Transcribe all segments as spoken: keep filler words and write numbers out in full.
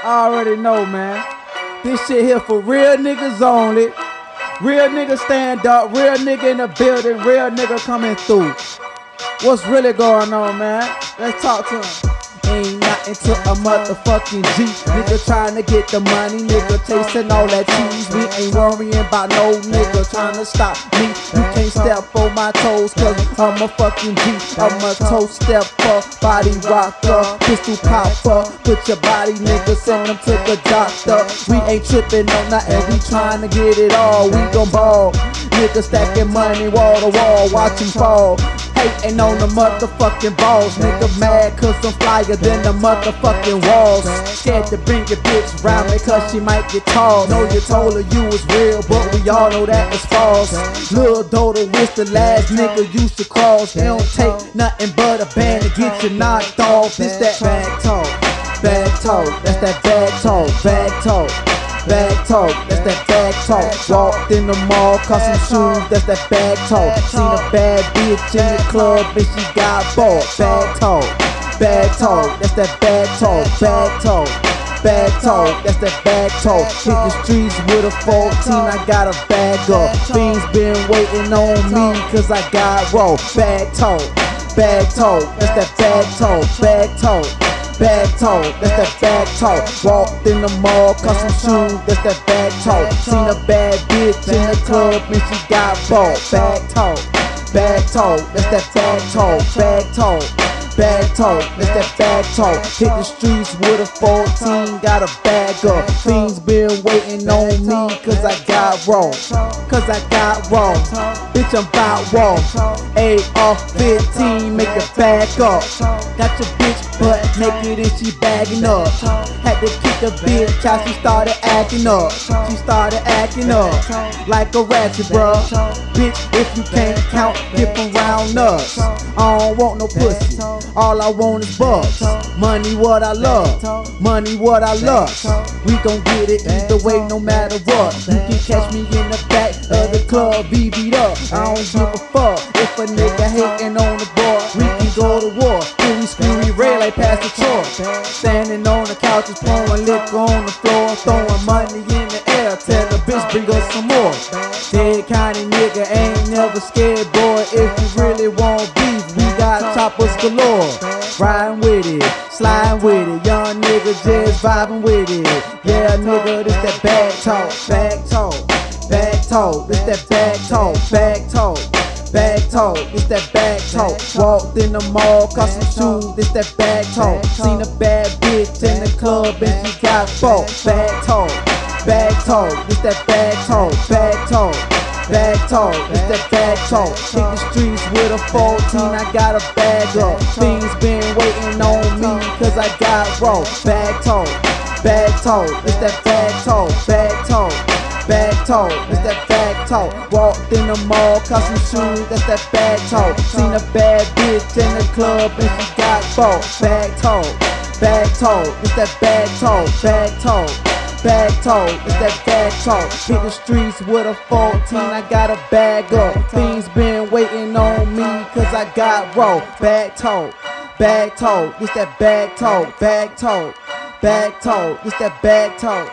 I already know, man. This shit here for real niggas only. Real niggas stand up, real nigga in the building, real nigga coming through. What's really going on, man? Let's talk to him. Ain't nothing to a motherfucking G. Nigga trying to get the money, nigga chasing all that cheese. We ain't worrying about no nigga trying to stop me. You can't step on my toes, cause I'm a fucking G. I'm a toe stepper, body rocker, pistol popper. Put your body, nigga, send them to the doctor. We ain't tripping on nothing, we trying to get it all. We gon' ball, nigga stacking money wall to wall, watch him fall. Hating on the motherfucking balls. Nigga mad cause I'm flyer than the motherfucking walls. Scared to bring your bitch round me cause she might get tall. Know you told her you was real, but we all know that it's false. Lil' Dodo was the last nigga used to cross. They don't take nothing but a band to get you knocked off. It's that bag talk, bag talk, that's that bag talk, bag talk. Bag talk, that's that bag talk. Walked in the mall, caught some shoes, that's that bag talk. Seen a bad bitch in the club and she got bought. Bag talk, bag talk, that's that bag talk. Bag talk, bag talk, that's that bag talk. Hit the streets with a fourteen, I got a bag up. Fiends been waiting on me cause I got raw. Bag talk, bag talk, that's that bag talk. Bag talk, bag talk, that's that bag talk. Walked in the mall, caught some shoes, that's that bag talk. Seen a bad bitch in the club and she got bought. Bag talk, bag talk, that's that bag talk. Bag talk, bag talk, that's that bag talk. Hit the streets with a fourteen, got a bag up. Fiends been waiting on me cause I got raw. Cause I got raw, bitch I'm bout raw. A R fifteen, make it back up. Got your bitch butt naked and she bagging up. Had to kick a bitch out, she started acting up. She started acting up like a ratchet, bruh. Bitch, if you can't count, get around us. I don't want no pussy, all I want is bucks. Money what I love, money what I love. We gon' get it either way, no matter what. You can catch me in the back of the club, B B'd up. I don't give a fuck if a nigga hating on the board. We can go to war, till we screw we rail like past the chore. Standing on the couches, pouring liquor on the floor, throwing money in the air. Tell the bitch bring us some more. Dead County nigga ain't never scared, boy. If you really want beef, we got choppers galore. Riding with it, sliding with it, young nigga just vibing with it. Yeah, nigga, this that bag talk, bag talk, bag talk, this that bag talk, bag talk. Bag talk, this that bag talk. Walked in the mall, caught some shoes, this that bag talk. Seen a bad bitch in the club and she got bought. Bag talk, bag talk, this that bag talk. Bag talk, bag talk, this that bag talk. Hit the streets with a fourteen, I got a bag up. Things been waiting on me cause I got raw. Bag talk, bag talk, this that bag talk. Bag talk, bag talk, that's that bag talk. Walked in the mall, caught some shoes, that's that bag talk. Seen a bad bitch in the club and she got bought. Bag talk, bag talk, that's that bag talk. Bag talk, bag talk, that's that bag talk. Hit the streets with a fourteen, I got a bag up. Things been waiting on me cause I got raw. Bag talk, bag talk, this that bag talk. Bag talk, bag talk, this that bag talk.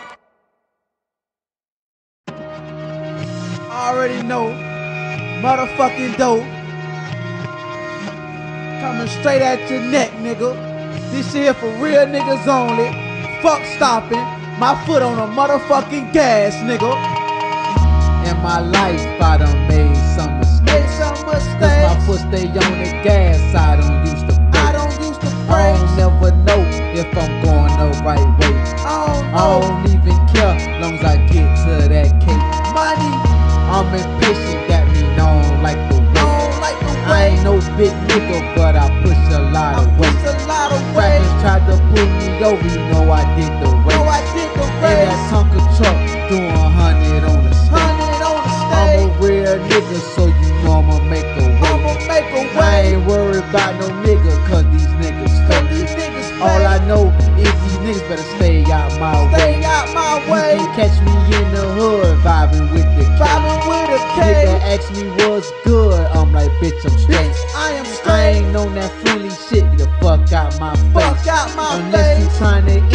Already know, motherfucking dope. Coming straight at your neck, nigga. This shit here for real niggas only. Fuck stopping, my foot on a motherfucking gas, nigga. In my life, I done made some mistakes. Some mistakes. Cause my foot stay on the gas, I don't use the brakes. I don't use the brakes. I don't never know if I'm going the right way. I don't, I don't even care, long as I get to that cake. Money. I'm impatient, got me known like the way. Like the way. I ain't no big nigga, but I push a lot of weight. Rappers tried to pull me over, you know I did the race. Know I did the race. In that Tonka truck, doing a hundred on the stage. I'm a real nigga, so you know I'ma make a way. I'ma make a way. I ain't worried about no nigga, cause these niggas fake. These niggas fake. All I know is these niggas better stay out my stay way. Stay out my way. You can catch me in the hood, vibing with the K. Vibing with the K. Nigga ask me what's good, I'm like, bitch, I'm straight. Bitch, I am straight. I ain't on that friendly shit, get the fuck out my face. Fuck out my Unless face. You tryna eat,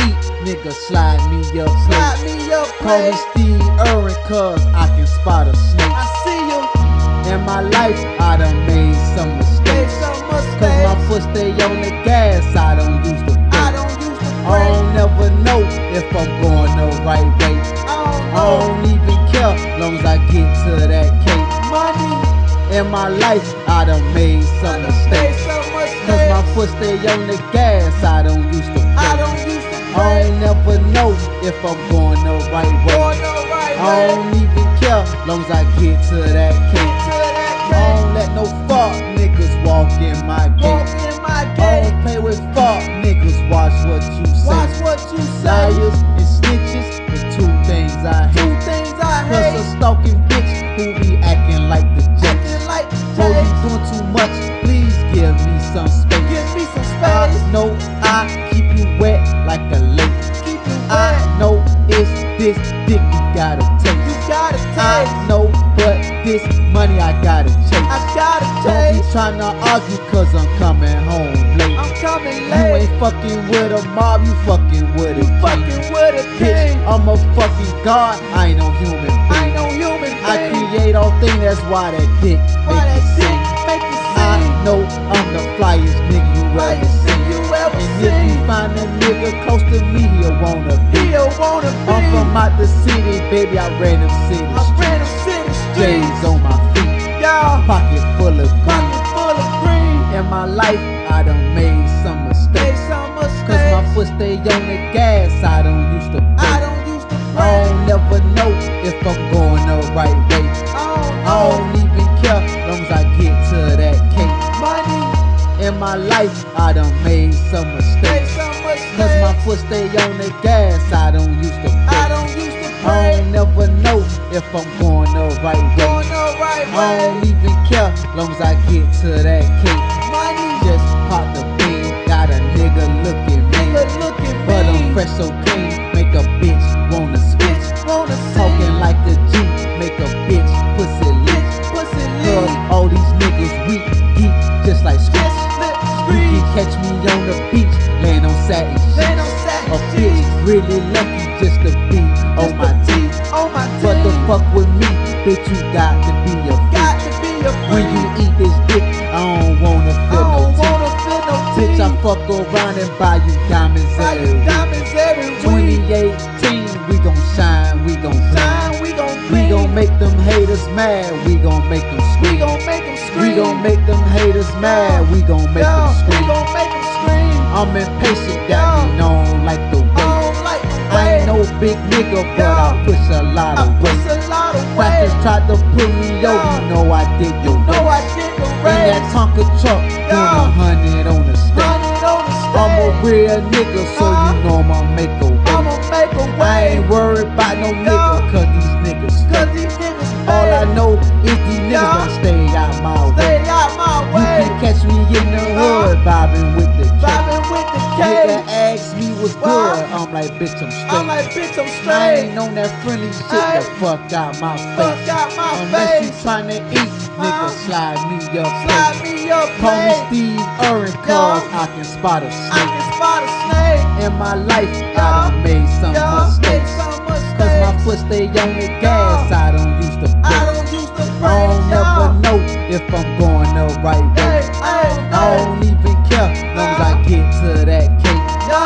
nigga, slide me up, Slide me up, Call me play. Steve Irwin, cause I can spot a snake. I see you. In my life, I done made some Made mistakes. some mistakes. Cause my foot stay on the gas, I don't use the brake. I don't use the I brake. don't never know if I'm going the right way. I don't I know. don't even care, long as I get to that cake. Money. In my life, I done made I some done made mistakes. some Cause my mistakes. foot stay on the gas, I don't use the I brake. don't use the I brake. don't never know if I'm going the right way. Going the right I way. don't even care, long as I get to that Get cake. to that I cake. don't let no fuck niggas walk in my Walk gate. in my I gate. don't play with fuck niggas, watch what you say. Watch what you say. Liars and snitches, the two things I Two hate. things I Plus a hate. stalking bitch who be acting like the Jakes. Acting like Bro, you Jay. doing too much, please give me some space. Give me some I space. know I keep you wet like a lake. Keep you I wet. know it's this dick you gotta take. You gotta I taste. know, but this money I gotta chase. I gotta Don't be taste. tryna argue cause I'm coming home late. I'm coming You late. ain't fucking with a mob, you fucking with a king. Fucking with a Bitch, king. I'm a fucking god, I ain't no human I being. ain't no human I being. create all things, that's why that dick Why make that you dick sing. make you I sing? know I'm the flyest nigga you Why ever you seen. think you ever And if you seen? find a nigga close to me, he'll wanna be. He don't wanna be. I'm from out the city, baby, I ran them city I streets. ran them city J's streets. on my feet, Y'all. pocket full of green. Pocket full of green. In my life, I done made some Made mistakes. some mistakes. Cause my foot stay on the gas, I don't use the I brake. don't use the I brake. don't never know if I'm going the right way. I don't I know. don't even care, long as I get to that cake. Money. In my life, I done made some Made mistakes. some Cause my mistakes. foot stay on the gas, I don't use the I brake. don't use the I brake. don't never know if I'm going the right way. Going the right I don't way. even care, long as I get to that cake. Money. Just pop the bean, got a nigga looking Nigga, mean. look at But I'm me. fresh so clean, make a bitch wanna switch. Bitch wanna Talking see. like a G, make a bitch pussy lit. Bitch, pussy Cause lean. all these niggas weak, geek, just like Just Screech. slip You street. can catch me on the beach, laying on satin They sheets. don't satin A bitch sheets. really lucky just to be on my teeth. On my What the team. fuck with me, bitch, you got to be a Got freak. to be a When freak. you eat this dick, I don't wanna I feel no don't teeth. wanna feel no Bitch, I teeth. fuck around and buy you diamonds Buy every you week. diamonds every week. twenty eighteen, we gon' shine, we gon' shine. Time we gon' We bleed. gon' make them haters mad, we gon' make them We scream. gon' make them We scream. gon' make them haters mad, we gon' make Yo, them we scream. gon' make them scream. I'm impatient, that Yo. be known like the I way. don't like the I ain't way. no big nigga, but Yo. I push a lot I of weight. push a lot of weight. Crackers tried to pull me Yo. over, you know I did the You know I race. did the In that race. Tonka truck, doing a hundred on the stage. Hundred on the I'm a stage. real nigga, so Uh-huh. you know I'ma make a way. I'ma make a I way. ain't worried about no nigga, cause these niggas Cause fake. these niggas All I fake. know is these niggas Yo. gon' stay out my way. Stay out my You way. can catch me in the hood, vibing with the K. Vibing with the Nigga K. ask me what's What? good, I'm like, bitch, I'm I'm straight. like, bitch, I'm I straight. ain't on that friendly shit, Hey. the fuck out my Fuck face. out my Unless you face. tryna eat, nigga, Huh? slide me up. Slide me up, Call me play. Steve Irwin, Yo. cause I can spot a I snake. can spot a snake. In my life, Yo. I done made some Yo, made mistakes. some mistakes. Cause my foot stay on the gas, I don't use the I brake. don't use the I brake, don't never yo. know if I'm going the right way. Hey, hey, I hey. don't even care, long as I get to that cake. Yo,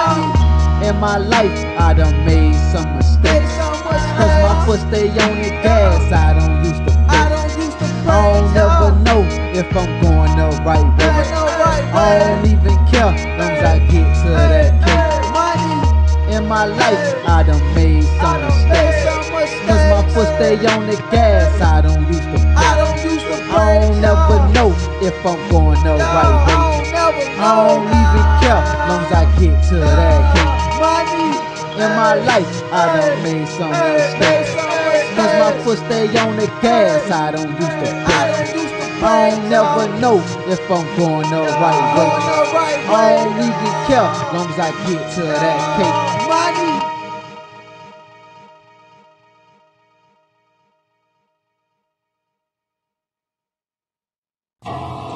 In my life, I done made some made mistakes. some Cause my mistakes. foot stay on the gas, I don't use the I brake. don't use the I don't brake, never yo. know if I'm going the right way. Ain't no right I don't way. even care, long as I get to Hey, that cake. hey, money. In my life, I done made I some done made mistakes. some Cause my mistakes. foot stay on the gas, I don't use the I brake. don't use the I brake, don't yo. never know if I'm going the Yo, right I way. don't never I don't even care, long as I get to that cake. Money. In my life, I done made some Hey, made mistakes. some Cause my mistakes. foot stay on the gas, I don't use the I brake. don't use the I brake, don't never yo. know if I'm going the right way. Going the right I way. don't even care, long as I get to that cake. Money.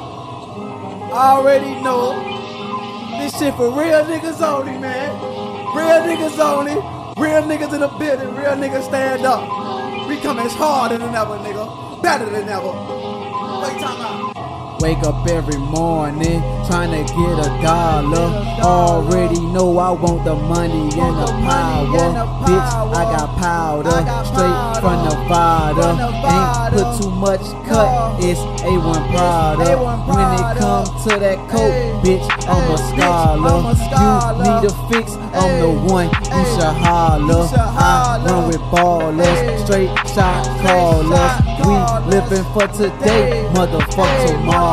I already know this shit for real niggas only, man. Real niggas only. Real niggas in the building. Real niggas stand up. We coming harder than ever, nigga. Better than ever. What you talking about? Wake up every morning, trying to get a dollar. Already know I want the money and the power. Bitch, I got powder, straight from Nevada. Ain't put too much cut, it's A one Prada. When it comes to that coke, bitch, I'm a scholar. You need a fix, I'm the one, you should holler. I run with ballers, straight shot callers. We living for today, motherfuck tomorrow.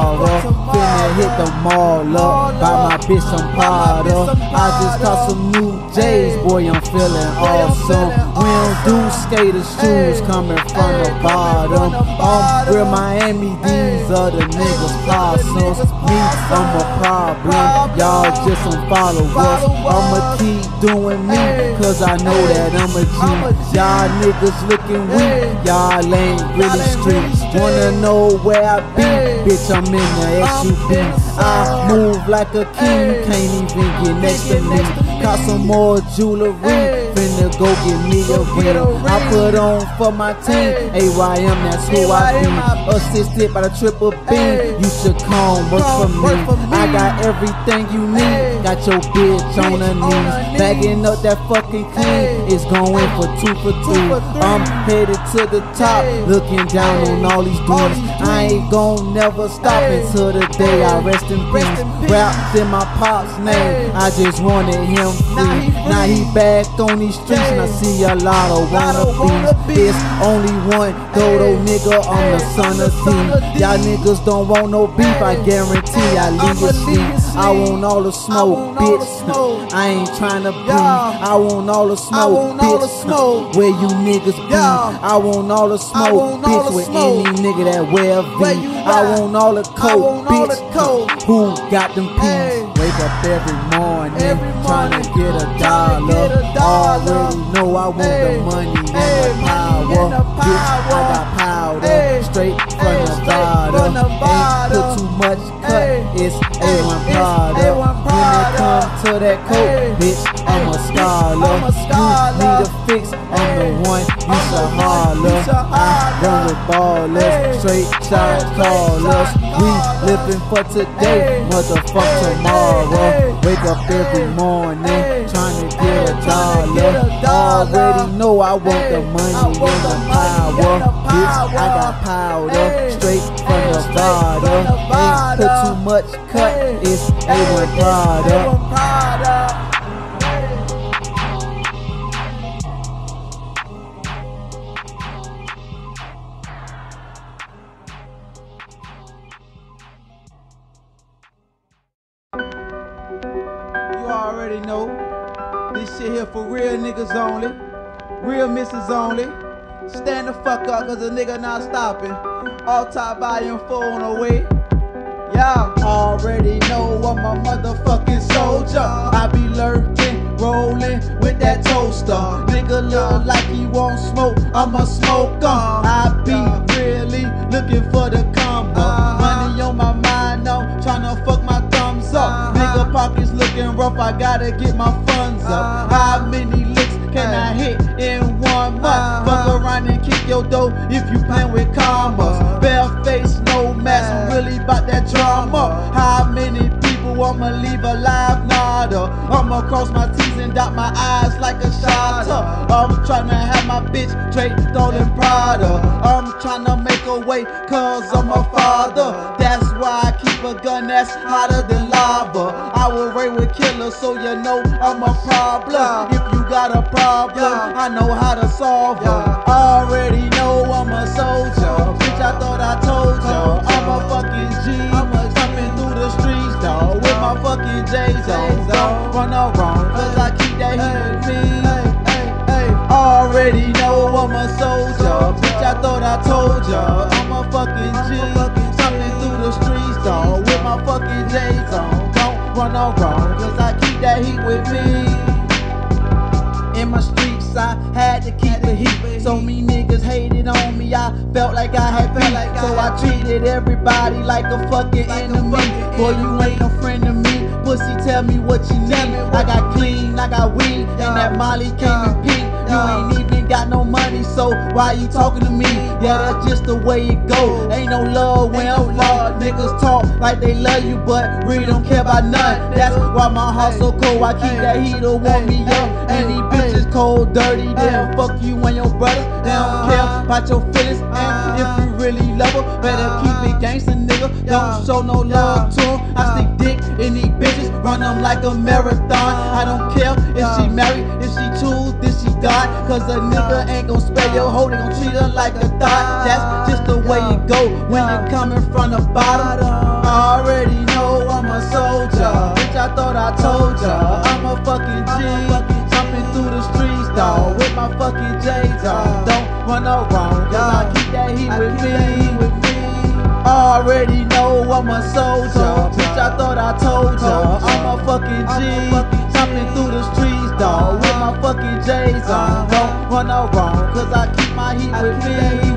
Finna hit the mall up, buy my bitch some Prada. I just caught some new J's, boy, I'm feeling awesome. We don't do skater shoes coming from the bottom. I'm real Miami, these are the niggas possums. Me, I'm a problem, y'all just some followers. I'ma keep doing me, cause I know that I'm a G. Y'all niggas looking weak, y'all ain't really street. Wanna know where I be? Bitch, I'm in the S U V. I move like a king, can't even get next to me. Got some more jewelry, finna go get me a ring. I put on for my team, A Y M, that's who I be. Assisted by the triple B, you should come work for me. I got everything you need, got your bitch on her knees. Bagging up that fucking clean, it's going for two for two. I'm headed to the top, looking down on all these dudes. I ain't gon' never stop until the day I rest in peace. Wrapped in my pop's name, I just wanted him free. Now he back on these streets and I see a lot of wannabes. It's only one dodo nigga, I'm the son of D. Y'all niggas don't want no beef, I guarantee I leave your seat. I want all the smoke, bitch. I ain't tryna breathe. I want all the smoke, bitch. Where you niggas be? I want all the smoke, bitch. With any nigga that wear V. I want all the coke, bitch. Who got them peas? Wake up every morning, tryna get a dollar. Already know I want the money and the power. Bitch, I got powder, straight from Nevada. Ain't put too much cut, it's A one Prada. When it comes to that coke, bitch, I'm a scholar. You need a fix, I'm the one, you should holler. I run with ballers, straight shot callers. We living for today, motherfuck tomorrow. Wake up every morning, trying to get a dollar. Already know I want the money and the power. Bitch, I got powder, straight from Nevada. Ain't put too much cut, it's A one Prada. You already know, this shit here for real niggas only, real misses only. Stand the fuck up cause a nigga not stopping. All top volume four on the way. Y'all already know I'm a motherfucking soldier. I be lurking, rolling with that toaster. Nigga look like he won't smoke, I'm a smoker. I be really looking for the combo. Money on my mind, I'm tryna fuck my thumbs up. Nigga pockets looking rough, I gotta get my funds up. How many licks can I hit in one month? Fuck around and kick your dough if you playin' with commas. Bare face, no mask, I'm really about that drama. How many people I'ma leave alive? Nada. I'ma cross my T's and dot my I's like a shotter. I'm tryna have my bitch straight stolen Prada. I'm tryna make a way cause I'm a father. That's why I keep a gun that's hotter than lava. I will raid with killers so you know I'm a problem. If you got a problem, I know how to solve them. Already know I'm a soldier. Bitch, I thought I told ya. I'm a fucking G. I'm a jumping through the streets, dawg, with my fucking J's on. Don't run around, cause I keep that heat with me. Already know I'm a soldier. Bitch, I thought I told ya. I'm a fucking G. Jumping through the streets, dawg, with my fucking J's on. Don't run around, cause I keep that heat with me. In my streets, I had to keep the heat. So many niggas hated on me, I felt like I had beat. So I treated everybody like a fucking enemy. Boy, you ain't no friend to me. Put pussy, tell me what you need. I got clean, I got weed, and that Molly came in pink. You ain't even got no money, so why you talking to me? Yeah, that's just the way it go. Ain't no love when I'm lost. Niggas talk like they love you, but really don't care about none. That's why my heart so cold. I keep that heater warm me up. And these bitches cold, dirty, they'll fuck you and your brothers. They don't care about your feelings. And if you really love her, better keep it gangsta, nigga. Don't show no love to them. I stick dick in these bitches, run them like a marathon. I don't care if she married, if she choose, then she die. Cause a nigga ain't gon' spare your hoe, they gon' treat her like a thought. That's just the way it go when you coming from the bottom. I already know I'm a soldier, bitch, I thought I told ya. I'm a fucking G, jumping through the streets, dawg, with my fucking J's on. Don't run no wrong, cause I keep that heat with me. I already know I'm a soldier, bitch, I thought I told ya. I'm a fucking G, jumping through the streets, dawg, with my fucking J's on. Don't run no wrong, cause I keep my heat with me.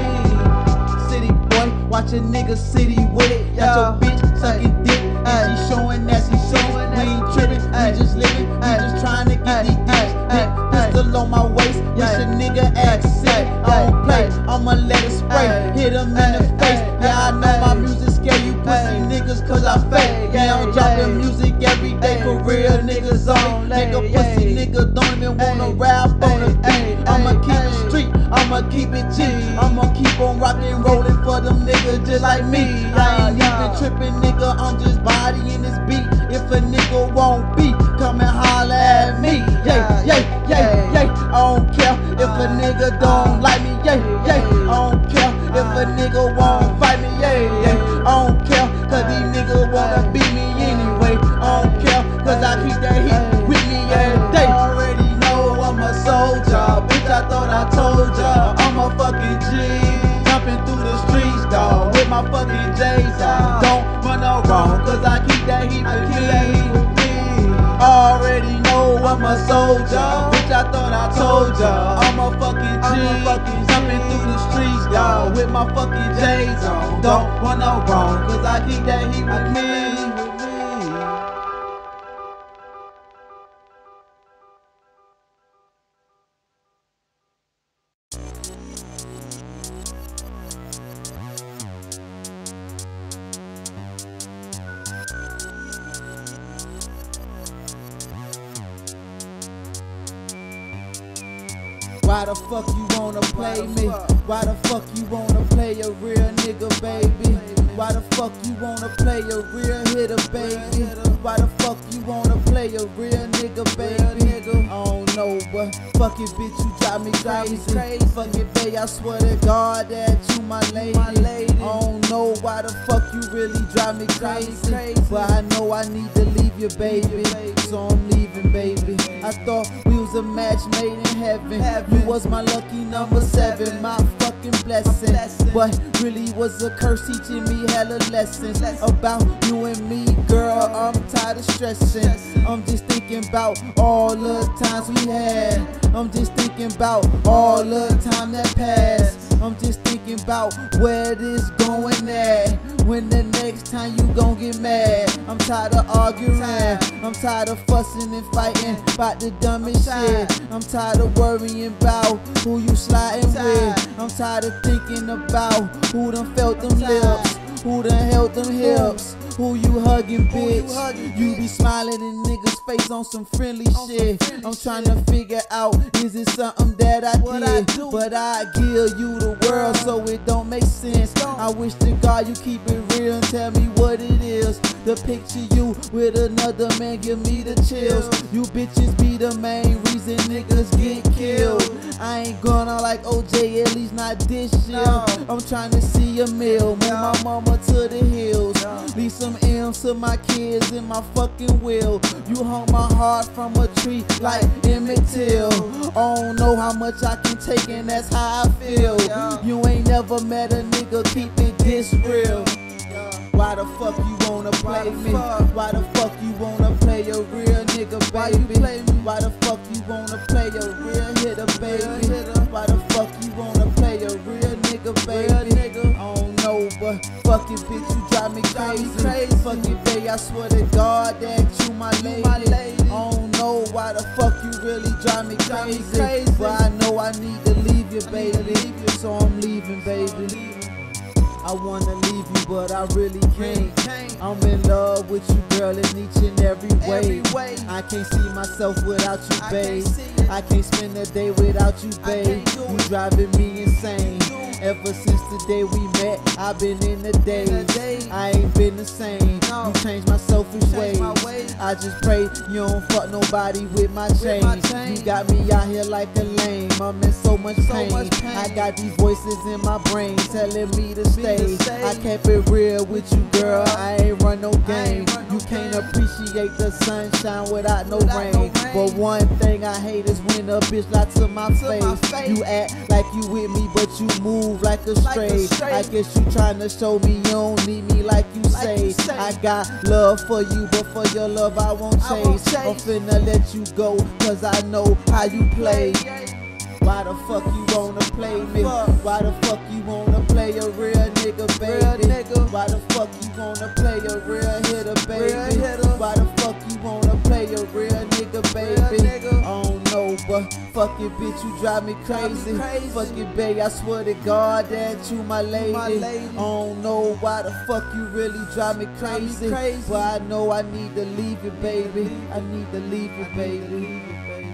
City boy, watch a nigga city with it. Got your bitch sucking dick, and she showing that she showing. We ain't tripping, we just living, we just trying to get these dicks. Big pistol on my waist, wish a nigga act sick. I don't play, I'ma let it spray, hit him in the face. Yeah, I know my music scare you pussy niggas cause I fake. Yeah, I'm dropping music every day for real niggas on. Nigga pussy nigga don't even wanna rap on the beat. I'ma keep it street, I'ma keep it G. I'ma keep on rockin' rollin' for them niggas just like me. I ain't even trippin', nigga, I'm just bodying this beat. If a nigga won't be, come and holla at me. Yeah, yeah, yeah, yeah. I don't care if a nigga don't like me. Yeah, yeah. I don't care if a nigga won't fight me. Yeah, yeah. I don't care cause these niggas wanna beat me anyway. I don't care cause I keep that heat with me every day. I already know I'm a soldier, bitch, I thought I told ya. I'm a fucking G, jumping through the streets, dawg, with my fucking J's on. Don't run no wrong, cause I keep that heat with me. I already know I'm a soldier, bitch, I thought I told ya. I'm a fucking G, jumping through the streets, dawg, with my fucking J's on. Don't run no wrong, cause I keep that heat with me. Why the fuck you wanna play me? Why the fuck you wanna play a real nigga, baby? Why the fuck you wanna play a real hitter, baby? Why the fuck you wanna play a real nigga, baby? I don't know, but fuck it, bitch, you drive me crazy. Fuck it, babe, I swear to God that you my lady. I don't know why the fuck you really drive me crazy, but I know I need to leave you, baby, so I'm leaving, baby. I thought we was a match made in heaven. You was my lucky number seven, my fucking blessing, but really was a curse teaching me hella lessons about you and me, girl. I'm tired of stressing. I'm just thinking about all the times we had. I'm just thinking about all the time that passed. I'm just thinking about where this going at. When the next time you gon' get mad. I'm tired of arguing, I'm tired of fussing and fighting about the dumbest shit. I'm tired of worrying about who you sliding with. I'm tired of thinking about who done felt them lips, who done held them hips, who you hugging, bitch. You be smiling in niggas' face on some friendly shit. I'm trying to figure out, is it something that I did? But I give you the world, so it don't make sense. I wish to God you keep it real and tell me what it is. The picture you with another man give me the chills. You bitches be the main reason niggas get killed. I ain't gonna like O J, at least not this year. I'm trying to see a meal, move my mama to the hills, leave some M's to my kids in my fucking will. You hung my heart from a tree like Emmett Till. I don't know how much I can take and that's how I feel. You ain't never met a nigga keep it this real. Why the fuck you wanna play me? Why the fuck you wanna play a real nigga, baby? Why the fuck you wanna play a real hitter, baby? Why the fuck you wanna play a real nigga, baby? I don't know, but fuck it, bitch, you drive me crazy. Fuck it, babe, I swear to God that me crazy, crazy. but I know I need to leave you, baby. So I'm leaving, baby. I wanna leave you, but I really can't. I'm in love with you, girl, in each and every way. I can't see myself without you, babe. I can't spend a day without you, babe. You driving me insane. Ever since the day we met, I've been in the daze. I ain't been the same. You changed my selfish ways. I just pray you don't fuck nobody with my chain. You got me out here like a lame. I'm in so much pain. I got these voices in my brain telling me to stay. I kept it real with you, girl. I ain't run no game. You can't appreciate the sunshine without no rain. But one thing I hate is when a bitch lie to my face. You act like you with me, but you move like a stray. I guess you tryna show me you don't need me like you say. I got love for you, but for your love I won't chase. I'm finna let you go, cause I know how you play. Why the fuck you wanna play me? Why the fuck you wanna play a real nigga, baby? Why the fuck you wanna play a real hitter, baby? Why the fuck you wanna play a real nigga, baby? I don't know, but fuck it, bitch, you drive me crazy. Fuck it, babe, I swear to God that you my lady. I don't know why the fuck you really drive me crazy, but I know I need to leave you, baby. I need to leave you, baby.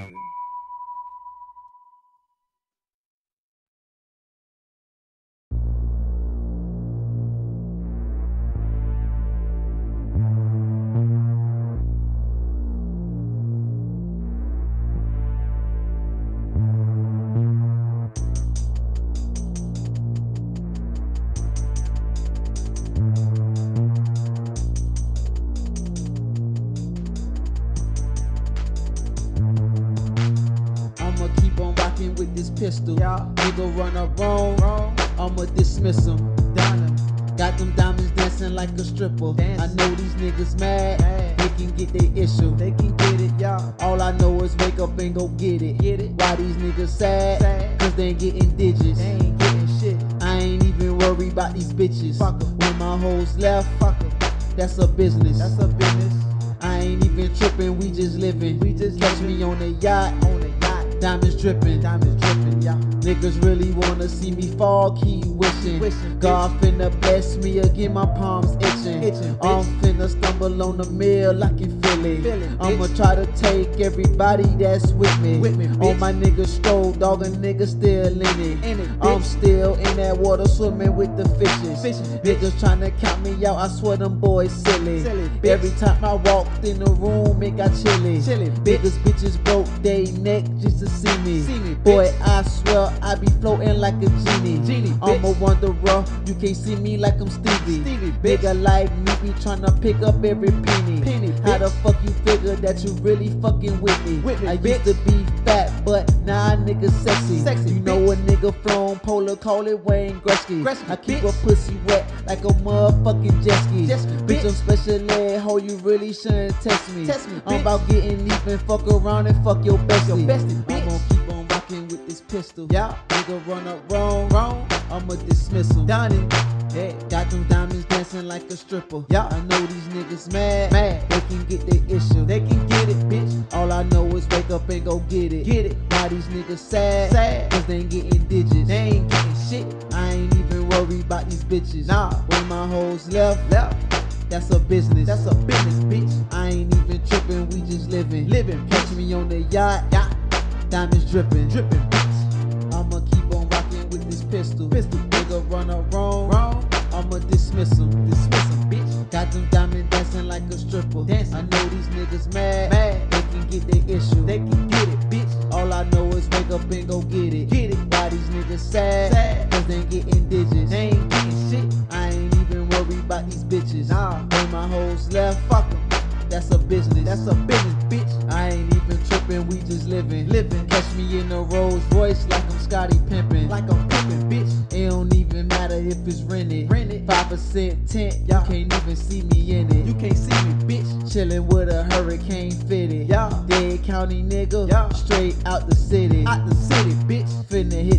With this pistol, yeah. Nigga run up wrong, wrong. I'ma dismiss him. Diamond. Got them diamonds dancing like a stripper. Dancing. I know these niggas mad. Hey. They can get their issue. They can get it, y'all. All I know is wake up and go get it. Get it. Why these niggas sad? sad? Cause they ain't getting digits. They ain't getting shit. I ain't even worried about these bitches. Fuck 'em. When my hoes left, fuck 'em. That's a business. That's a business. I ain't even tripping. We just living. We just catch living. Me on the yacht. On the yacht. Diamonds dripping, diamonds dripping, yeah. Niggas really wanna see me fall, keep wishing. wishing God bitch. Finna bless me again, my palms itching. itching I'm finna stumble on the mill, I can feel it. Feel it I'ma bitch. Try to take everybody that's with me. With me All my niggas stole, dog, a nigga still in it. In it I'm still in that water swimming with the fishes. fishes niggas tryna count me out, I swear them boys silly. silly Every time I walked in the room, it got chilly. chilly Niggas, bitches broke they neck just to see me. See me Boy, I swear I be floating like a genie. genie I'm a wanderer, you can't see me like I'm Stevie. Stevie Nigga like me be tryna pick up every penny. penny How the fuck you figure that you really fucking with me? With me I bitch. Used to be fat, but now a nigga sexy. sexy you know bitch. A nigga from Polar, call it Wayne Gretzky. Gretzky I keep bitch. A pussy wet like a motherfucking jet ski. Jet ski bitch, I'm special ed, ho, you really shouldn't test me. Test me I'm about getting even, fuck around and fuck your bestie. Your bestie bitch. I'm gonna keep on rocking with this pistol. Yeah, nigga run up wrong, wrong. I'ma dismiss him. Donnie, hey, got them diamonds dancing like a stripper. Yeah, I know these niggas mad, mad. They can get their issue. They can get it, bitch. All I know is wake up and go get it. Get it. Why these niggas sad? Sad. Cause they ain't getting digits. They ain't getting shit. I ain't even worried about these bitches. Nah. When my hoes left, left. That's a business. That's a business, bitch. I ain't even tripping. We just living. Living. Catch me on the yacht. Yacht. Diamonds dripping, dripping, bitch. I'ma keep on rocking with this pistol. Pistol, nigga run up wrong, wrong. I'ma dismiss him, dismiss him, bitch. Got them diamonds dancing like a stripper. Dancing. I know these niggas mad, mad. They can get their issue, they can get it, bitch. All I know is wake up and go get it, get it. Why these niggas sad? sad. Cause they ain't getting digits, they ain't getting shit. I ain't even worried about these bitches. Nah, when my hoes left, fuck 'em. That's a business. That's a business, bitch. I ain't even tripping, we just living. Living. Catch me in a Rolls Royce like I'm Scotty pimping. Like I'm pimping, bitch. It don't even matter if it's rented. Rented. Five percent tint. Y'all can't even see me in it. You can't see me, bitch. Chilling with a hurricane fitted. Y'all. Dead County nigga. Y'all. Straight out the city. Out the city, bitch. Finna hit the off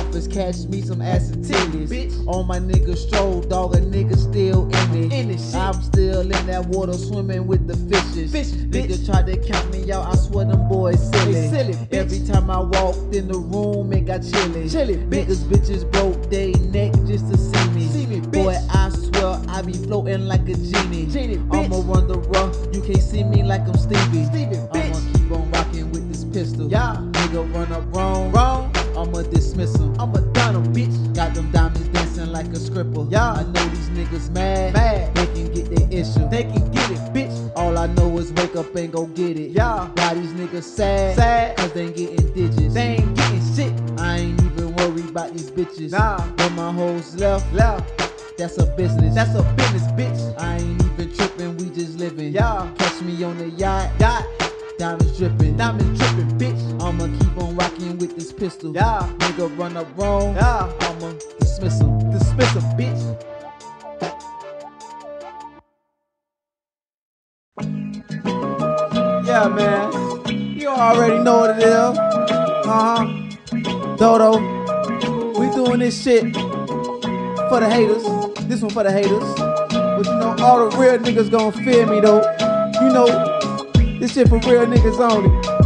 rappers catch me some ass and titties. On my nigga stroll, dog, a nigga still in it. In it I'm still in that water swimming with the fishes. Fish, nigga tried to count me out, I swear them boys silly. silly Every time I walked in the room, it got chilly. chilly Niggas, bitches broke they neck just to see me. See me Boy, I swear I be floating like a genie. genie I'ma run the rough, you can't see me like I'm Stevie. Stevie I'ma keep on rocking with this pistol. Yeah. Nigga run up wrong, wrong. I'ma dismiss him. I'ma done him, bitch. Got them diamonds dancing like a stripper. Yeah. I know these niggas mad. Mad. They can get their issue. They can get it, bitch. All I know is wake up and go get it. Yeah. Why these niggas sad? Sad. Cause they ain't getting digits. They ain't getting shit. I ain't even worried about these bitches. Nah. When my hoes left, left. That's a business. That's a business, bitch. I ain't even tripping. We just living. Yeah. Catch me on the yacht. Yacht. Diamonds dripping, diamonds dripping, bitch. I'ma keep on rocking with this pistol. Yeah. Nigga run up wrong. Yeah. I'ma dismiss him, dismiss him, bitch. Yeah, man. You already know what it is. Uh huh. Dodo. We doing this shit for the haters. This one for the haters. But you know, all the real niggas gonna fear me though. You know. This shit for real niggas only.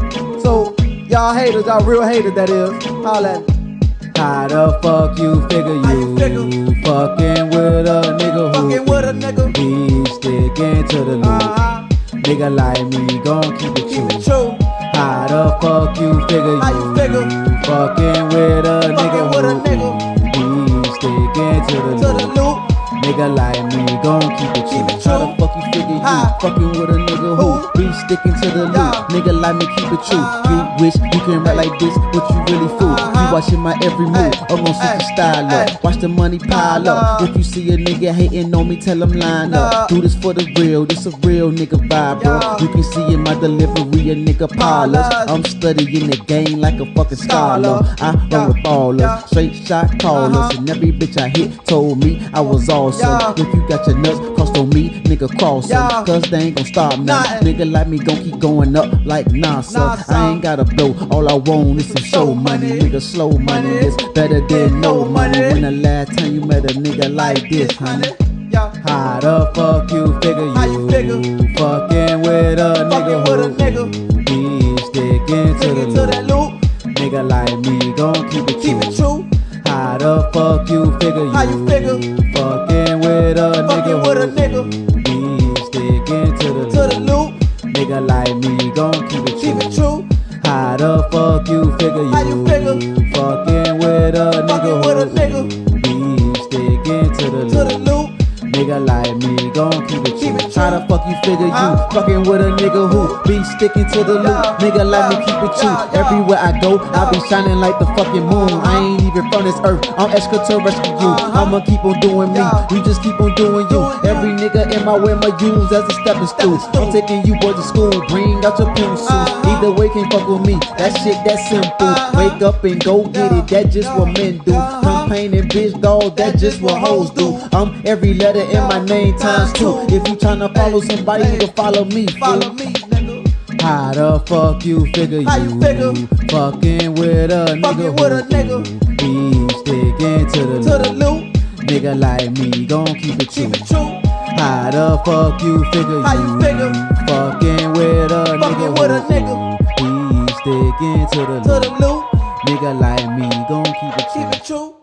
So, y'all haters, y'all real haters that is. Holla at me. How the fuck you figure you, you fucking with a nigga who fucking with a nigga be sticking to the loop. Uh-huh. Nigga like me gon' keep it true. true. How the fuck you figure How you, you figure? you fucking with a fucking nigga with who a nigga be sticking to the to loop. the loop. Nigga like me gon' keep it true. Keep it How true. the fuck you figure you How? fucking with a nigga who Who? be sticking to the loop? Yeah. Nigga like me keep it true. Uh-huh. Be wish you can rap like this, but you really fool. Uh-huh. You watching my every move. Hey. I'm gon' switch Hey. the style up. Hey. Watch the money pile up. Nah. If you see a nigga hating on me, tell him line Nah. up. Do this for the real. This a real nigga vibe, bro. Yeah. You can see in my delivery a nigga parlors. Parlors. I'm studying the game like a fucking scholar. Scholar. I run Yeah. with ballers, Yeah. straight shot callers, Uh-huh. and every bitch I hit told me I was awesome. Yeah. If you got your nuts crossed on me, nigga cross 'em. Yeah. Cause they ain't gon' stop now. Nothing. Nigga like me gon' keep going up like NASA. NASA. I ain't gotta blow, all I want is some show money. money. Nigga slow money, Money. it's better than no money. money. When the last time you met a nigga like this, honey? Yeah. How the fuck you figure you, How you figure? fucking with a Fucking nigga with a who nigga be sticking to Take the it to that loop? loop. Nigga like me gon' keep it Keep true. it true. How the fuck you figure you, How you figure? fucking with a Fucking nigga with a who nigga be sticking to the to loop? the loop. Nigga like me gon' keep it Keep true. it true. How the fuck you figure How you figure? fucking with a Fucking with a nigga nigga who be sticking to the to the loop? loop. Nigga like me gon' keep it Keep true. it true. How the fuck you figure you Huh? fucking with a nigga who be sticking to the loop? Yeah, Nigga like me yeah, keep it true. yeah, yeah. Everywhere I go, I be Yeah. shining like the fucking moon. I ain't even from this earth, I'm extraterrestrial. Uh-huh. I'ma keep on doing me, Yeah. you just keep on doing you. Doing you. Every nigga in my way, my use as a stepping stool. Stepping stool. I'm taking you boys to school, bring out your pencils. Uh-huh. Either way can't fuck with me, that shit that simple. Uh-huh. Wake up and go get it, that just what men do. Uh-huh. Campaigning bitch dog, that just what hoes do. I'm every letter in my name times two. If you tryna follow somebody, you can follow me. fool. Follow me, nigga. How the fuck you figure How you figure? fucking with a nigga Fucking with a who nigga be sticking to the to the loop? loop. Nigga like me gon' keep it true. Keep it true. How the fuck you figure How you figure? fucking with a Fucking nigga with a who nigga be sticking to the to loop? the loop. Nigga like me gon' keep it true. Keep it true.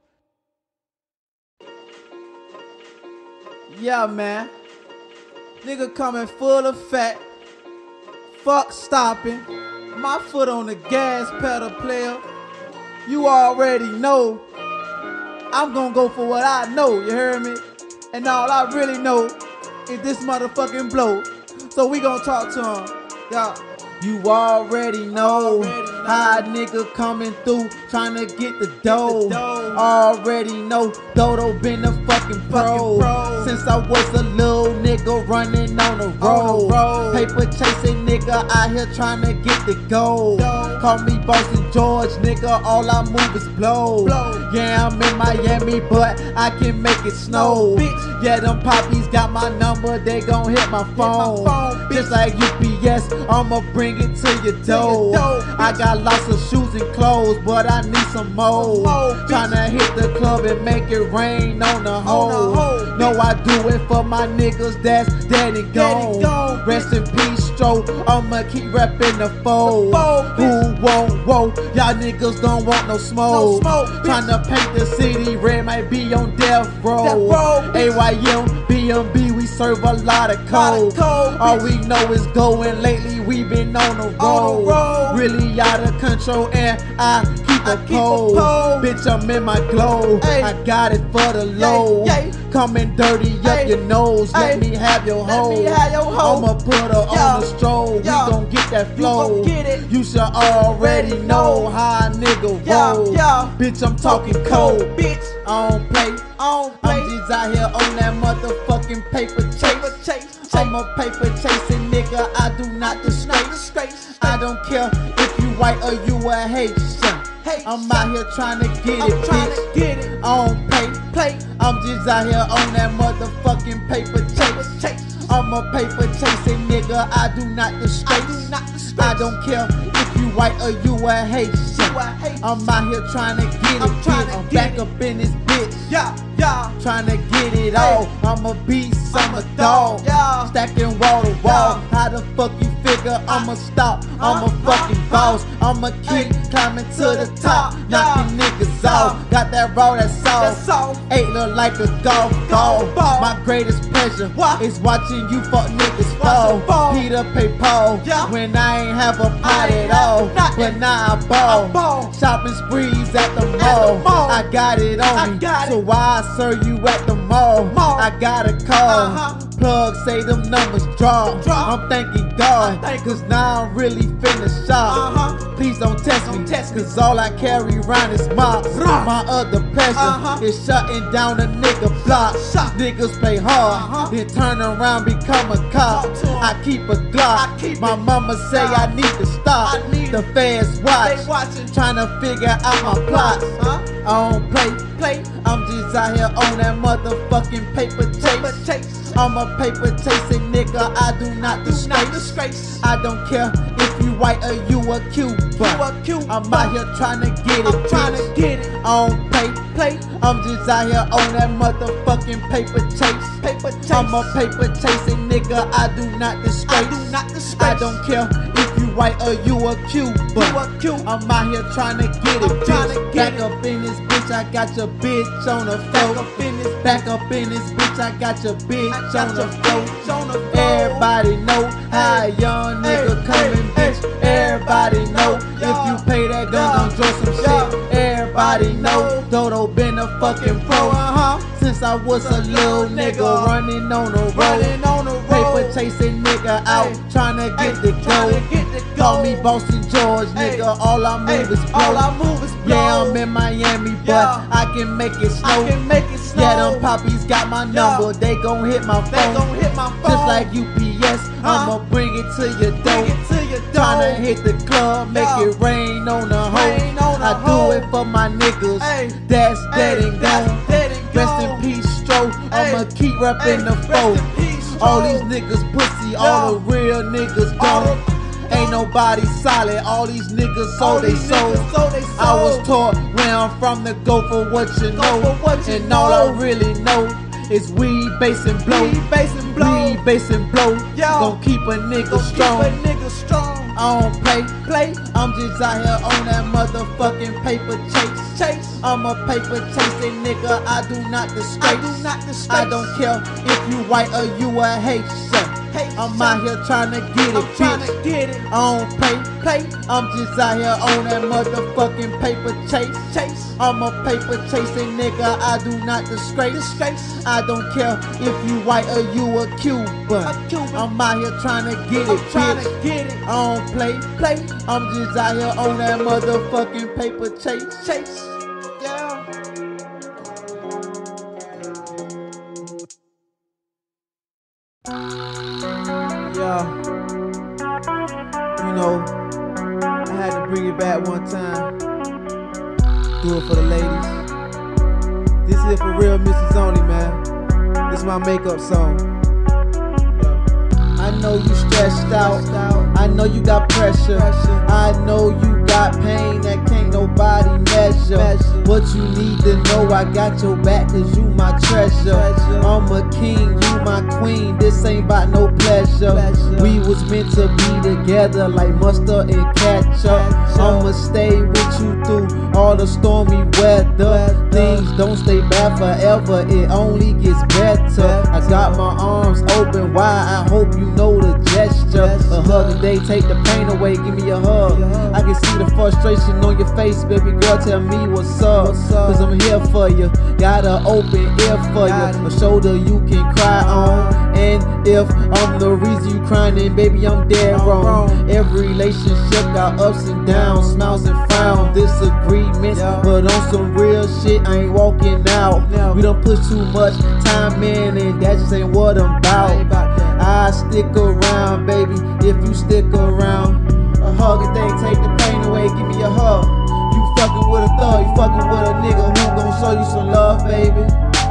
Yeah, man. Nigga coming full of fat. Fuck stopping. My foot on the gas pedal, player. You already know. I'm gonna go for what I know, you heard me? And all I really know is this motherfucking blow. So we gonna talk to him. Yeah. You already know how a nigga coming through trying to get the dough. Already know Dodo been a fucking pro pro. since I was a little nigga. nigga running on the road. Paper chasing nigga out here trying to get the gold. Call me Boston George, nigga, all I move is blow. Yeah, I'm in Miami, but I can make it snow. Yeah, them poppies got my number, they gon' hit my phone. Just like U P S, I'ma bring it to your door. I got lots of shoes and clothes, but I need some more. Tryna hit the club and make it rain on the hoe. No, I do it for my niggas that's dead and gone. Rest in peace, Stro, I'ma keep reppin' the foe. Who won't, whoa, y'all niggas don't want no smoke. Tryna paint the city red, might be on death row. A Y M, B M B, we serve a lot of cold. All we know is going, lately we been on the road. Really out of control and I keep a pole. Bitch, I'm in my glow, I got it for the low. Coming dirty up your nose, let me have your hoe. I'ma put her on the stroll, we gon' get that flow. You should already know how a nigga roll. Bitch, I'm talking cold, bitch, I don't play. I'm just out here on that motherfucking paper chase. I'm a paper chasing nigga, I do not disgrace. I don't care if you white or you a Haitian. I'm out here trying to get it, bitch. I don't play, play. I'm just out here on that motherfucking paper chase. I'm a paper chasing nigga, I do not disgrace. I don't care if you white or you a Haitian. I'm out here trying to get it, bitch. I'm back up in this bitch. Yeah, yeah. Trying to get it all. I'm a beast, I'm a dog. Stacking wall to wall. How the fuck you figure I'ma stop? I'm a fucking boss. I'ma keep climbing to the top, knocking niggas off. Got that raw, that soft. Ain't look like a golf ball. My greatest pleasure is watching you fuck niggas fall. Peter pay Paul when I ain't have a pot at all. But now I ball. Shopping sprees at the mall. I got it on me, so why I serve you at the mall? I got a call. Plug say them numbers drop. I'm thanking God, cause now I'm really finna shop. Please don't test me, cause all I carry around is mops. My other pleasure is shutting down a nigga block. Niggas play hard, then turn around become a cop. I keep a Glock, my mama say I need to stop. The feds watch, trying to figure out my plots. I don't play, play. I'm just out here on that motherfucking paper chase. I'm a paper chasing nigga, I do not disgrace. I don't care if you white or you a Cuban. I'm out here trying to get it, bitch. I don't play, play. I'm just out here on that motherfucking paper chase. I'm a paper chasing nigga, I do not disgrace. I don't care if you white or you a Cuban. I'm out here trying to get it, bitch. Back up in this bitch, I got your bitch on the floor. Back up in this bitch, I got your bitch on the floor. Everybody know how a young nigga coming, bitch. Everybody know if you pay that gun, gon' draw some shit. Everybody know Dodo been a fucking pro. Since I was a little nigga running on the road. Paper chasing nigga out trying to get the gold. Call me Boston George, nigga, all I move is blow. Yeah, I'm in Miami, but I can make it snow. Yeah, them poppies got my number, they gon' hit my phone. Just like U P S, I'ma bring it to your door. Tryna hit the club, make it rain on the hoe. I do it for my niggas, that's dead and gone. Rest in peace, Stro, I'ma keep reppin' the foe. All these niggas pussy, all the real niggas gone. Ain't nobody solid, all these niggas sold they soul. I was taught where I'm from to go for what you know. And all I really know is weed, bass, and blow. Weed, bass, and blow. Gon' keep a nigga strong. I don't play, play. I'm just out here on that motherfucking paper chase. I'm a paper chasing nigga, I do not disgrace. I don't care if you white or you a Haitian. I'm out here trying to get it, bitch. I don't play, play. I'm just out here on that motherfucking paper chase. I'm a paper chasing nigga, I do not disgrace. I don't care if you white or you a Cuban. I'm out here trying to get it, bitch. I don't play, play. I'm just out here on that motherfucking paper chase. Yeah. that one time. Do it for the ladies. This is for real missus only, man. This is my makeup song. I know you stressed out, I know you got pressure, I know you got pain that can't nobody measure. What you need to know, I got your back cause you my treasure. I'm a king, you my queen, this ain't about no pleasure. We was meant to be together like mustard and ketchup. I'ma stay with you through all the stormy weather. Things don't stay bad forever, it only gets better. I got my arms open wide, I hope you know the gesture. A hug a day, take the pain away, give me a hug. I can see the frustration on your face, baby girl, tell me what's up. Cause I'm here for you, got an open ear for you, a shoulder you can cry on. And if I'm the reason you crying, then baby I'm dead wrong. Every relationship got ups and downs, smiles and frowns, disagreements, but on some real shit I ain't walking out. We done put too much time in and that just ain't what I'm about. I stick around, baby, if you stick around. A hug a day, take the pain away, give me a hug. You fucking with a thug, you fucking with a nigga who gon' show you some love, baby.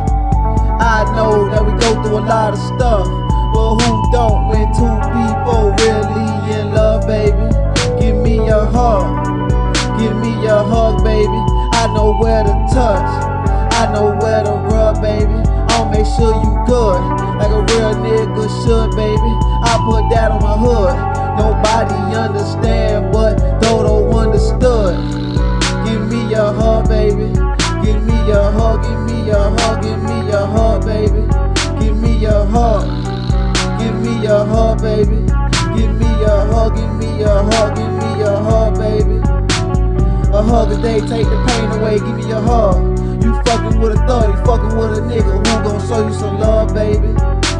I know that we go through a lot of stuff, but who don't when two people really in love, baby? Give me a hug, give me a hug, baby. I know where to touch, I know where to rub, baby. I'll make sure you good, like a real nigga should, baby. I put that on my hood. Nobody understand, but Dodo understood. Give me a hug, baby. Give me a hug, give me a hug, give me a hug, baby. Give me a hug. Give me a hug, baby. Give me a hug, give me a hug, give me a hug, baby. A hug a day, take the pain away, give me a hug. You fucking with a thug, you fucking with a nigga who gon' show you some love, baby.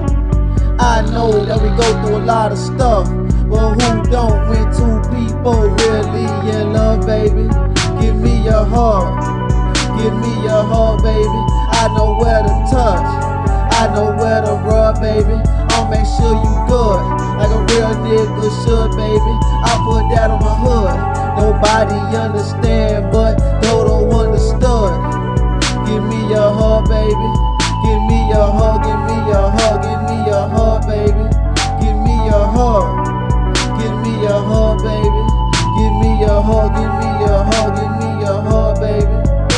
I know that we go through a lot of stuff, but who don't when two people really in love, baby? Give me a hug, give me a hug, baby. I know where to touch, I know where to rub, baby. I'll make sure you good, like a real nigga should, baby. I put that on my hood. Nobody understand, but Dodo understood. Give me a hug, baby. Give me a hug, give me a hug, give me a hug, baby. Give me a hug. Give me a hug, baby. Give me a hug, give me a hug, give me a hug, baby.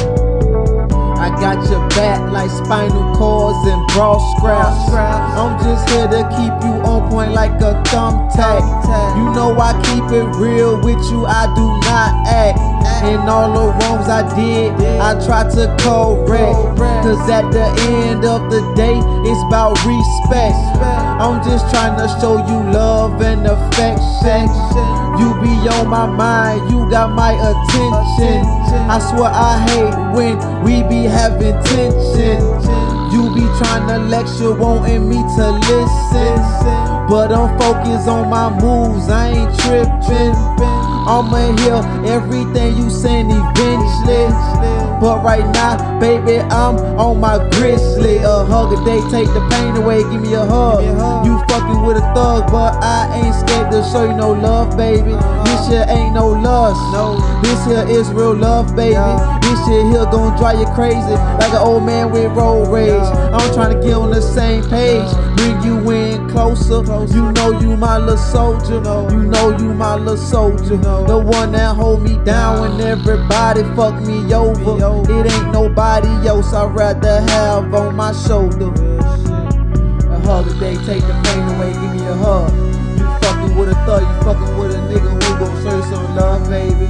I got your back like spinal cords and bra scraps. I'm just here to keep you on point like a thumbtack. You know I keep it real with you, I do not act. And all the wrongs I did, I try to correct. Cause at the end of the day, it's about respect. I'm just trying to show you love and affection. You be on my mind, you got my attention. I swear I hate when we be having tension. You be trying to lecture, wanting me to listen, but I'm focused on my moves, I ain't tripping. I'ma hear everything you saying eventually, but right now, baby, I'm on my grizzly. A hug a day, take the pain away, give me a hug. You fucking with a thug, but I ain't scared to show you no love, baby. This shit ain't no lust, this here is real love, baby. This shit here gon' drive you crazy, like an old man with road rage. I'm trying to get on the same page, bring you in closer. You know you my little soldier, you know you my little soldier. The one that hold me down when everybody fuck me over. It ain't nobody else I'd rather have on my shoulder. A hug a day, take the pain away, give me a hug. You fucking with a thug, you fucking with a nigga who gon' show you some love, baby.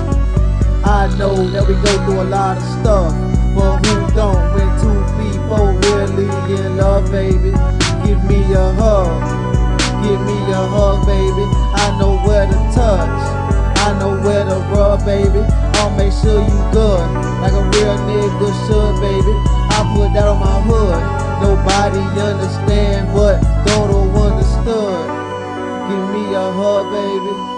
I know that we go through a lot of stuff, but who don't when two people really in love, baby? Give me a hug, give me a hug, baby. I know where to touch, I know where to rub, baby. I'll make sure you good, like a real nigga should, baby. I put that on my hood. Nobody understand, but Dodo understood. Give me a hug, baby.